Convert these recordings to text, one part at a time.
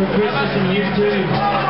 for Christmas and you too.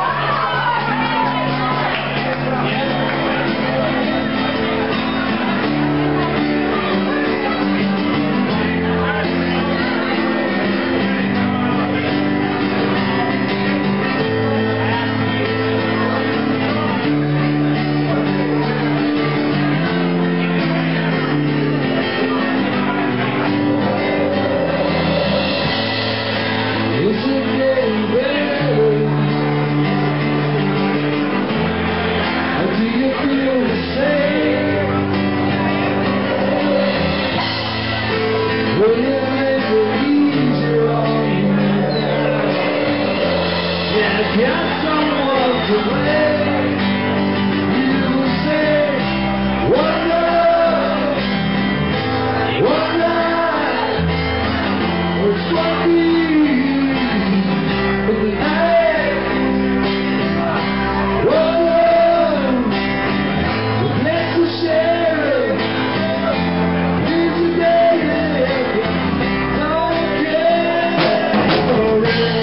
Got someone to wait. You say, one love, one life, it's lucky for the night. One love, we're meant to share it. Here today, don't care for it.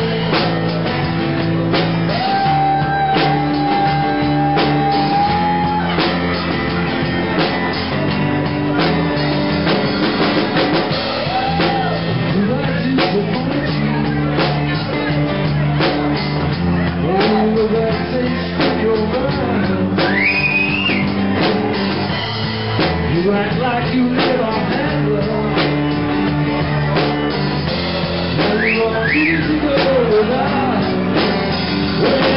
You act like you live on that road. Now you want me to go without.